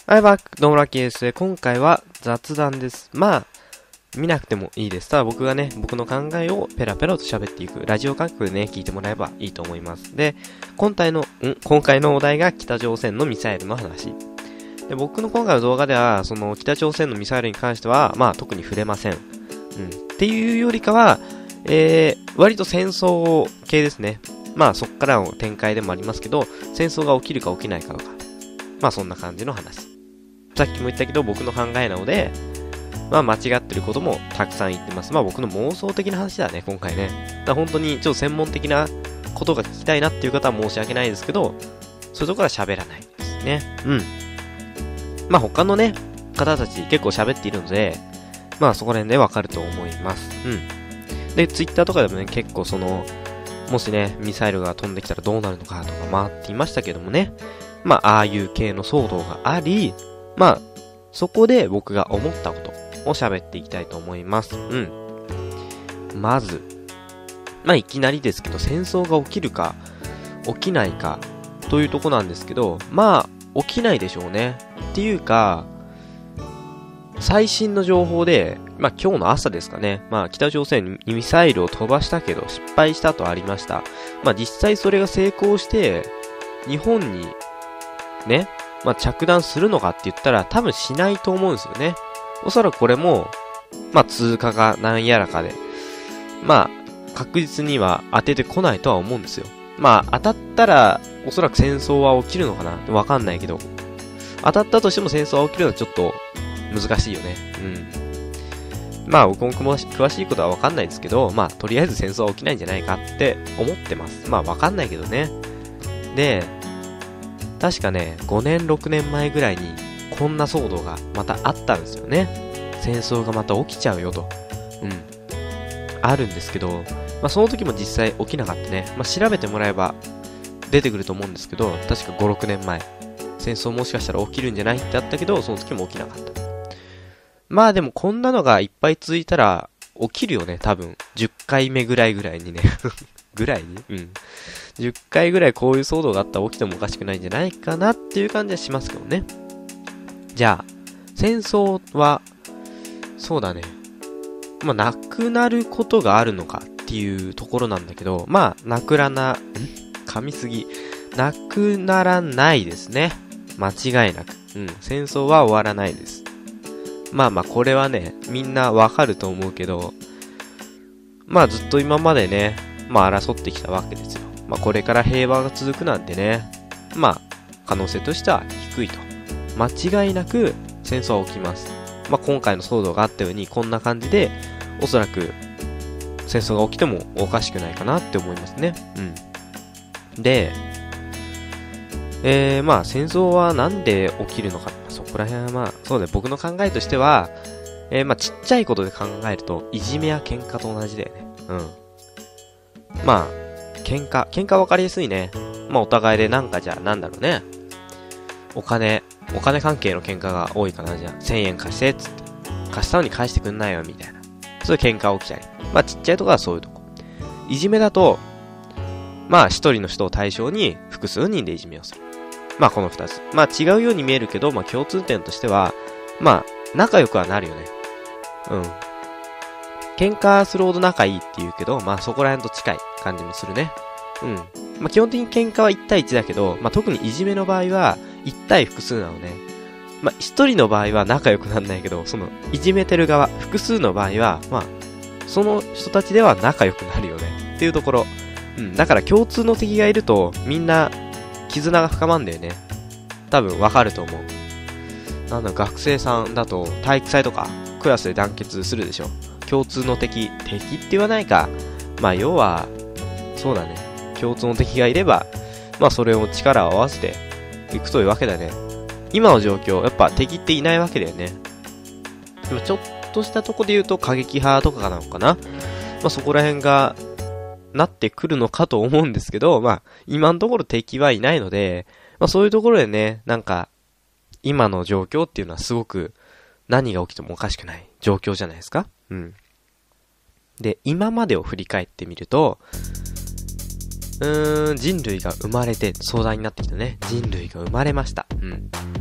はい、バック、どうもラッキーです。今回は雑談です。まあ、見なくてもいいです。ただ僕がね、僕の考えをペラペラと喋っていく、ラジオ感覚でね、聞いてもらえばいいと思います。で、今回のお題が北朝鮮のミサイルの話。で、僕の今回の動画では、その北朝鮮のミサイルに関しては、まあ特に触れません。っていうよりかは、割と戦争系ですね。まあそっからの展開でもありますけど、戦争が起きるか起きないかとか。まあそんな感じの話。さっきも言ったけど僕の考えなので、まあ間違ってることもたくさん言ってます。まあ僕の妄想的な話だね、今回ね。だから本当にちょっと専門的なことが聞きたいなっていう方は申し訳ないですけど、そういうところは喋らないですね。まあ他のね、方たち結構喋っているので、まあそこら辺でわかると思います。で、ツイッターとかでもね、結構もしね、ミサイルが飛んできたらどうなるのかとか回っていましたけどもね。まあああいう系の騒動があり、まあ、そこで僕が思ったことを喋っていきたいと思います。まず、まあいきなりですけど、戦争が起きるか、起きないか、というとこなんですけど、まあ、起きないでしょうね。っていうか、最新の情報で、まあ今日の朝ですかね、まあ北朝鮮にミサイルを飛ばしたけど失敗したとありました。まあ実際それが成功して、日本に、ね、まあ、着弾するのかって言ったら多分しないと思うんですよね。おそらくこれも、まあ、通過がなんやらかで、まあ、確実には当ててこないとは思うんですよ。まあ、当たったら、おそらく戦争は起きるのかなわかんないけど、当たったとしても戦争は起きるのはちょっと難しいよね。まあ、僕も詳しいことはわかんないですけど、まあ、とりあえず戦争は起きないんじゃないかって思ってます。まあ、わかんないけどね。で、確かね、5年、6年前ぐらいに、こんな騒動がまたあったんですよね。戦争がまた起きちゃうよと。あるんですけど、まあその時も実際起きなかったね。まあ調べてもらえば出てくると思うんですけど、確か5、6年前。戦争もしかしたら起きるんじゃないってあったけど、その時も起きなかった。まあでもこんなのがいっぱい続いたら、起きるよね、多分。10回目ぐらいにね。ぐらいに10回ぐらいこういう騒動があったら起きてもおかしくないんじゃないかなっていう感じはしますけどね。じゃあ、戦争は、そうだね。まあ、なくなることがあるのかっていうところなんだけど、まあ、噛みすぎ。なくならないですね。間違いなく。戦争は終わらないです。まあまあ、これはね、みんなわかると思うけど、まあずっと今までね、まあ争ってきたわけですよ。まあこれから平和が続くなんてね、まあ可能性としては低いと。間違いなく戦争は起きます。まあ今回の騒動があったようにこんな感じで、おそらく戦争が起きてもおかしくないかなって思いますね。で、まあ戦争はなんで起きるのか。そこら辺はまあ、そうだね、僕の考えとしては、まあちっちゃいことで考えると、いじめや喧嘩と同じだよね。まあ、喧嘩分かりやすいね。まあお互いでなんだろうね。お金関係の喧嘩が多いかな、じゃあ。1000円貸して、つって。貸したのに返してくんないよ、みたいな。そういう喧嘩起きたり。まあちっちゃいとこはそういうとこ。いじめだと、まあ一人の人を対象に複数人でいじめをする。まあこの二つ。まあ違うように見えるけど、まあ共通点としては、まあ仲良くはなるよね。喧嘩するほど仲いいって言うけど、まあそこら辺と近い感じもするね。まあ基本的に喧嘩は1対1だけど、まあ特にいじめの場合は1対複数なのね。まあ1人の場合は仲良くなんないけど、そのいじめてる側、複数の場合は、まあその人たちでは仲良くなるよね。っていうところ。だから共通の敵がいると、みんな絆が深まんだよね。多分わかると思う。学生さんだと体育祭とかクラスで団結するでしょ。共通の敵って言わないか。まあ要は、そうだね。共通の敵がいれば、まあそれを力を合わせていくというわけだね。今の状況、やっぱ敵っていないわけだよね。でもちょっとしたとこで言うと過激派とかなのかな。まあそこら辺がなってくるのかと思うんですけど、まあ今のところ敵はいないので、まあそういうところでね、なんか今の状況っていうのはすごく何が起きてもおかしくない状況じゃないですか。で、今までを振り返ってみると、人類が生まれて壮大になってきたね。人類が生まれました。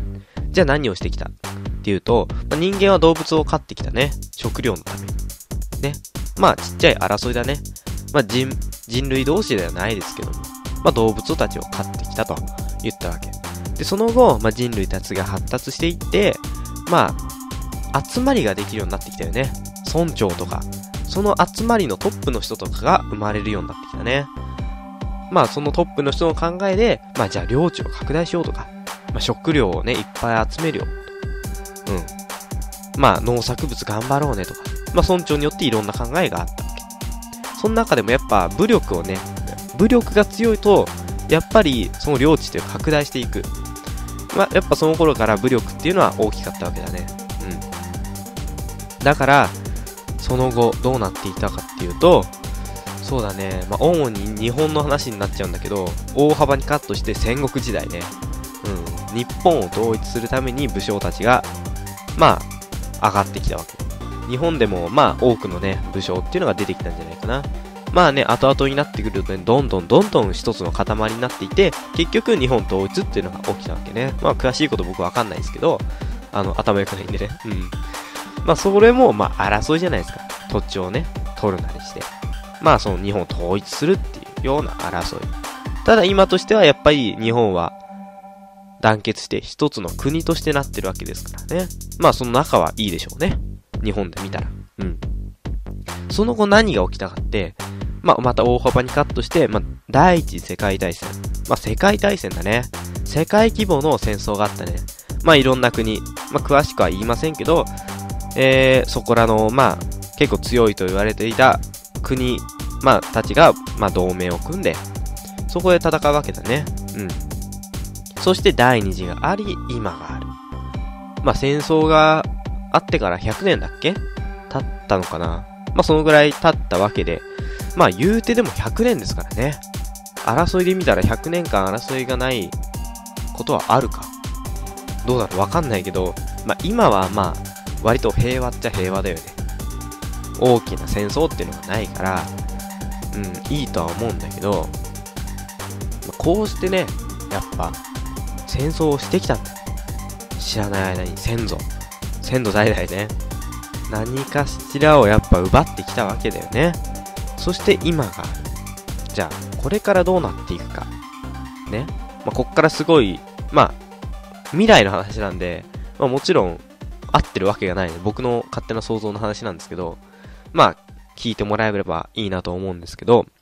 じゃあ何をしてきたっていうと、人間は動物を飼ってきたね。食料のために。ね。ちっちゃい争いだね。人類同士ではないですけども。動物たちを飼ってきたと言ったわけ。で、その後、人類たちが発達していって、集まりができるようになってきたよね。村長とか。その集まりのトップの人とかが生まれるようになってきたね。そのトップの人の考えで、じゃあ領地を拡大しようとか、食料をね、いっぱい集めるよとか。農作物頑張ろうねとか。村長によっていろんな考えがあったわけ。その中でもやっぱ武力が強いと、やっぱりその領地っていう拡大していく。やっぱその頃から武力っていうのは大きかったわけだね。だから、その後どうなっていたかっていうと、そうだね、主に日本の話になっちゃうんだけど、大幅にカットして戦国時代ね。日本を統一するために武将たちが、上がってきたわけ。日本でも、多くのね、武将っていうのが出てきたんじゃないかな。後々になってくるとね、どんどん一つの塊になっていて、結局日本統一っていうのが起きたわけね。詳しいこと僕わかんないですけど、頭良くないんでね。それも、争いじゃないですか。土地をね、取るなりして。その日本を統一するっていうような争い。ただ今としてはやっぱり日本は団結して一つの国としてなってるわけですからね。その仲はいいでしょうね。日本で見たら。その後何が起きたかって、また大幅にカットして、第一次世界大戦。世界大戦だね。世界規模の戦争があったね。いろんな国。詳しくは言いませんけど、そこらの、結構強いと言われていた国、たちが、同盟を組んで、そこで戦うわけだね。そして第二次があり、今がある。戦争があってから100年だっけ経ったのかな。そのぐらい経ったわけで、言うてでも100年ですからね。争いで見たら100年間争いがないことはあるか。どうだろうわかんないけど、今は割と平和っちゃ平和だよね。大きな戦争っていうのがないから、いいとは思うんだけど、こうしてね、やっぱ、戦争をしてきたんだよ。知らない間に先祖代々ね、何かしらをやっぱ奪ってきたわけだよね。そして今がある。じゃあ、これからどうなっていくか。ね。こっからすごい、未来の話なんで、もちろん、合ってるわけがないね。僕の勝手な想像の話なんですけど、聞いてもらえればいいなと思うんですけど、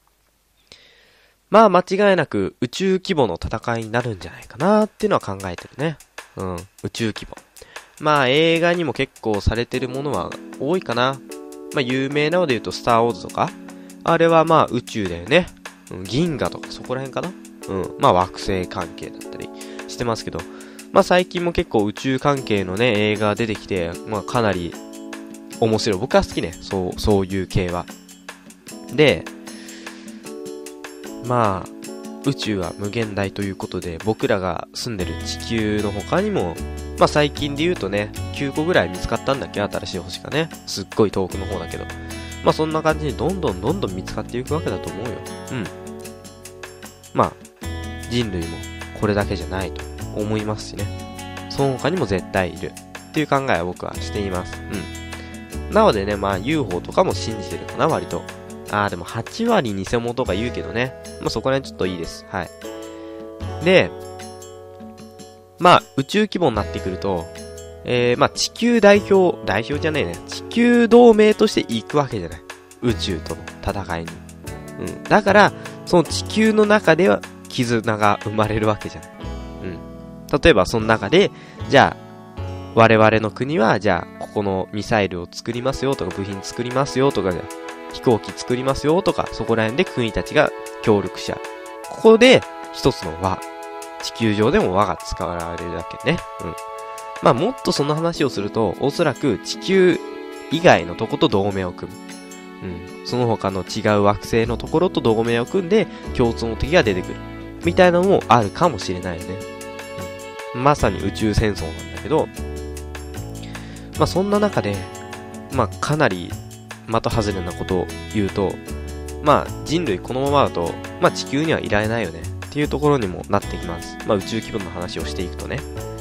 間違いなく宇宙規模の戦いになるんじゃないかなっていうのは考えてるね。宇宙規模。映画にも結構されてるものは多いかな。有名なので言うとスターウォーズとか、あれは宇宙だよね。銀河とかそこら辺かな。惑星関係だったりしてますけど、最近も結構宇宙関係のね、映画が出てきて、かなり面白い。僕は好きね。そういう系は。で、宇宙は無限大ということで、僕らが住んでる地球の他にも、最近で言うとね、9個ぐらい見つかったんだっけ？新しい星がね。すっごい遠くの方だけど。そんな感じにどんどん見つかっていくわけだと思うよ。人類もこれだけじゃないと思いますしね。その他にも絶対いるっていう考えは僕はしています。なのでね、UFO とかも信じてるかな、割と。でも8割偽物とか言うけどね。そこら辺ちょっといいです。はい。で、宇宙規模になってくると、地球代表じゃねえね。地球同盟として行くわけじゃない。宇宙との戦いに。だから、その地球の中では絆が生まれるわけじゃない。例えばその中で、じゃあ、我々の国は、じゃあ、ここのミサイルを作りますよとか、部品作りますよとか、飛行機作りますよとか、そこら辺で国たちが協力し合う。ここで、一つの輪。地球上でも輪が使われるだけね。もっとその話をすると、おそらく地球以外のとこと同盟を組む。その他の違う惑星のところと同盟を組んで、共通の敵が出てくる。みたいなのもあるかもしれないよね。まさに宇宙戦争なんだけど、そんな中で、かなり的外れなことを言うと、人類このままだと、地球にはいられないよねっていうところにもなってきます。宇宙規模の話をしていくとね。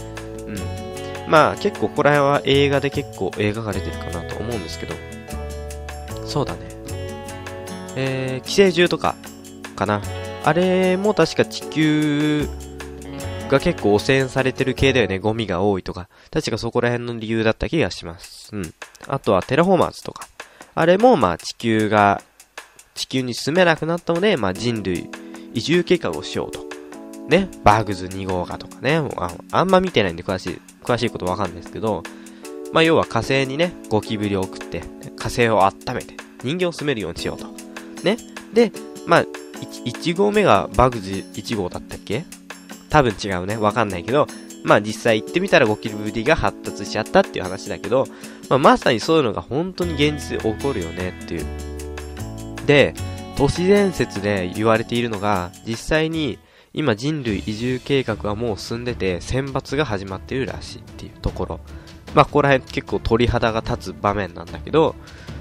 うん。まあ結構これは映画で結構描かれてるかなと思うんですけど。そうだね。寄生獣とかかな。あれも確か地球が結構汚染されてる系だよね。ゴミが多いとか。確かそこら辺の理由だった気がします。うん。あとはテラフォーマーズとか。あれもまあ地球に住めなくなったので、まあ人類移住計画をしようと。ね。バグズ2号がとかね。もうあんま見てないんで詳しいことわかんないですけど、まあ要は火星にね、ゴキブリを送って、火星を温めて、人間を住めるようにしようと。ね。で、まあ、1号目がバグズ1号だったっけ？多分違うね。わかんないけど、まあ実際行ってみたらゴキブリが発達しちゃったっていう話だけど、まあまさにそういうのが本当に現実で起こるよねっていう。で、都市伝説で言われているのが、実際に今人類移住計画はもう進んでて、選抜が始まっているらしいっていうところ。まあここら辺結構鳥肌が立つ場面なんだけど、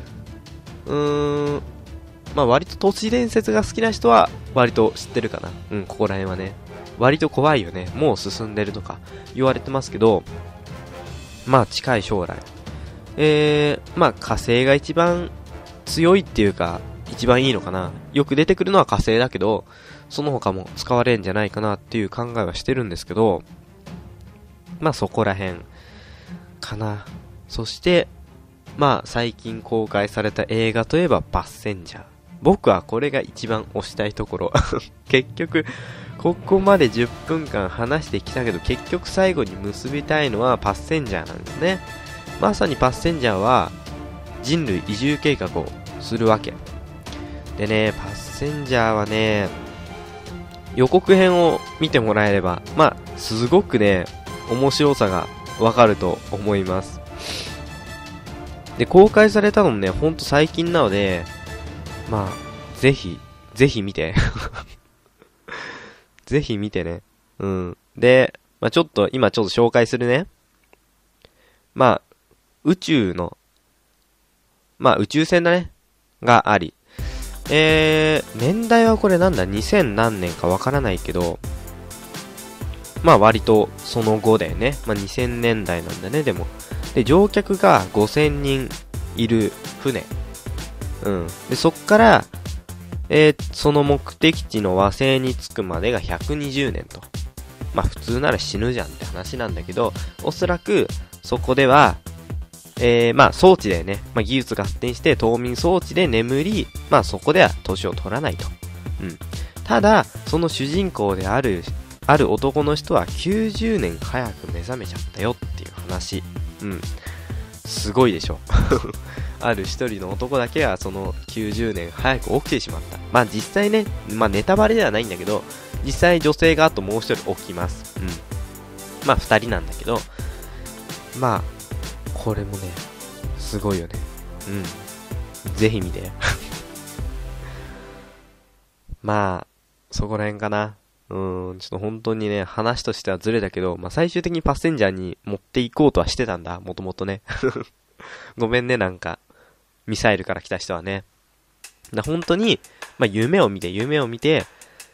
まあ割と都市伝説が好きな人は割と知ってるかな。うん、ここら辺はね。割と怖いよね。もう進んでるとか言われてますけど、まあ近い将来。まあ火星が一番強いっていうか、一番いいのかな。よく出てくるのは火星だけど、その他も使われるんじゃないかなっていう考えはしてるんですけど、まあそこら辺かな。そして、まあ最近公開された映画といえばパッセンジャー。僕はこれが一番推したいところ。結局、ここまで10分間話してきたけど、結局最後に結びたいのはパッセンジャーなんですね。まさにパッセンジャーは人類移住計画をするわけ。でね、パッセンジャーはね、予告編を見てもらえれば、まあ、すごくね、面白さがわかると思います。で、公開されたのもね、ほんと最近なので、まあ、ぜひ見て。ぜひ見てね。うん。で、まあちょっと、今ちょっと紹介するね。まあ、宇宙船だね。があり。年代はこれなんだ ?2000 何年かわからないけど、まあ割とその後だよね。まあ2000年代なんだね、でも。で、乗客が5000人いる船。うん。で、そっから、その目的地の和星に着くまでが120年と。まあ普通なら死ぬじゃんって話なんだけど、おそらくそこでは、まあ装置だよね。まあ技術が発展して冬眠装置で眠り、まあそこでは年を取らないと。うん。ただ、その主人公である男の人は90年早く目覚めちゃったよっていう話。うん。すごいでしょ。ある一人の男だけはその90年早く起きてしまった。まあ実際ね、まあネタバレではないんだけど、実際女性があともう一人起きます。うん。まあ二人なんだけど、まあ、これもね、すごいよね。うん。ぜひ見て。まあ、そこら辺かな。ちょっと本当にね、話としてはずれたけど、まあ最終的にパッセンジャーに持っていこうとはしてたんだ、もともとね。ごめんね、なんか、ミサイルから来た人はね。本当に、まあ夢を見て、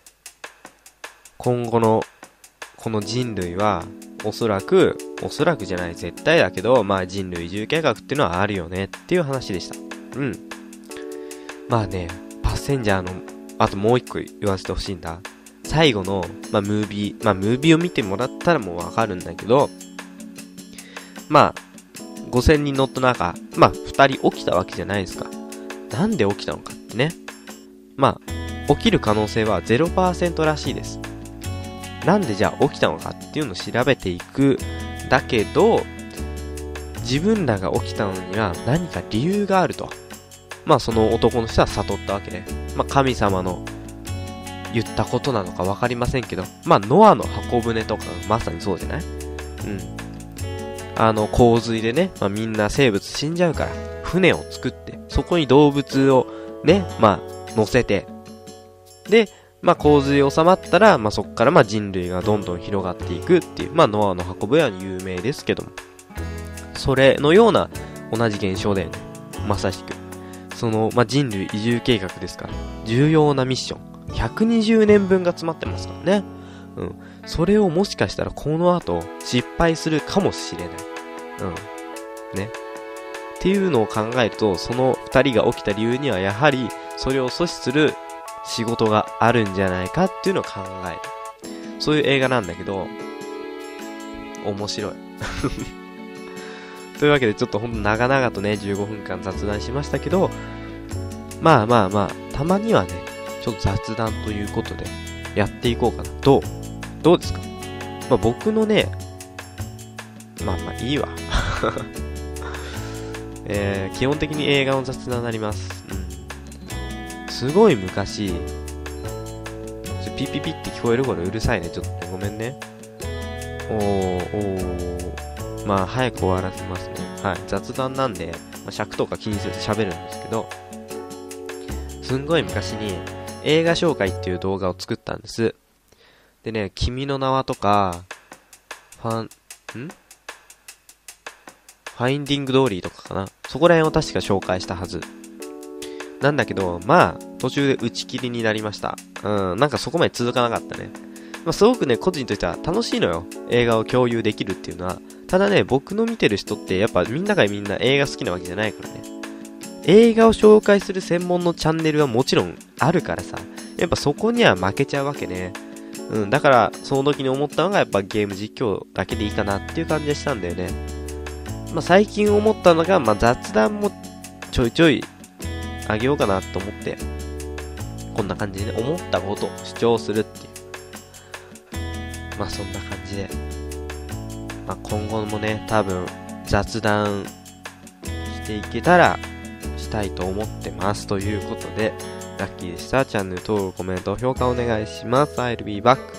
今後の、この人類は、おそらくじゃない、絶対だけど、まあ人類移住計画っていうのはあるよねっていう話でした。うん。まあね、パッセンジャーの、あともう一個言わせてほしいんだ。最後の、まあムービーを見てもらったらもうわかるんだけど、まあ、5000人乗った中、まあ2人起きたわけじゃないですか。なんで起きたのかってね。まあ、起きる可能性は 0% らしいです。なんでじゃあ起きたのかっていうのを調べていくだけど、自分らが起きたのには何か理由があると。まあその男の人は悟ったわけで、まあ神様の言ったことなのか分かりませんけど、まあノアの箱舟とかまさにそうじゃない？うん。洪水でね、まあみんな生物死んじゃうから、船を作って、そこに動物をね、まあ乗せて、で、まあ洪水収まったら、まあそっからまあ人類がどんどん広がっていくっていう、まあノアの箱舟は有名ですけども、それのような同じ現象だよね。まさしく。その、まあ人類移住計画ですから、重要なミッション。120年分が詰まってますからね。うん。 それをもしかしたらこの後失敗するかもしれない。ね。っていうのを考えると、その二人が起きた理由にはやはりそれを阻止する仕事があるんじゃないかっていうのを考える。そういう映画なんだけど、面白い。というわけでちょっとほんと長々とね、15分間雑談しましたけど、まあ、たまにはね、ちょっと雑談ということでやっていこうかな。どうですか？僕のね、いいわ。基本的に映画の雑談になります。すごい昔、ピッピピって聞こえる頃うるさいね。ちょっとごめんね。早く終わらせますね。はい。雑談なんで、尺とか気にせず喋るんですけど、すんごい昔に映画紹介っていう動画を作ったんです。でね、君の名はとか、ファインディングドーリーとかかな。そこら辺を確か紹介したはず。なんだけど、途中で打ち切りになりました。なんかそこまで続かなかったね。すごくね、個人としては楽しいのよ。映画を共有できるっていうのは。ただね、僕の見てる人ってやっぱみんながみんな映画好きなわけじゃないからね。映画を紹介する専門のチャンネルはもちろんあるからさ。やっぱそこには負けちゃうわけね。だから、その時に思ったのがやっぱゲーム実況だけでいいかなっていう感じでしたんだよね。最近思ったのが、雑談もちょいちょいあげようかなと思って、こんな感じでね、思ったことを主張するっていう。そんな感じで。今後もね、多分雑談していけたらしたいと思ってます。ということで、ラッキーでした。チャンネル登録、コメント、評価お願いします。I'll be back.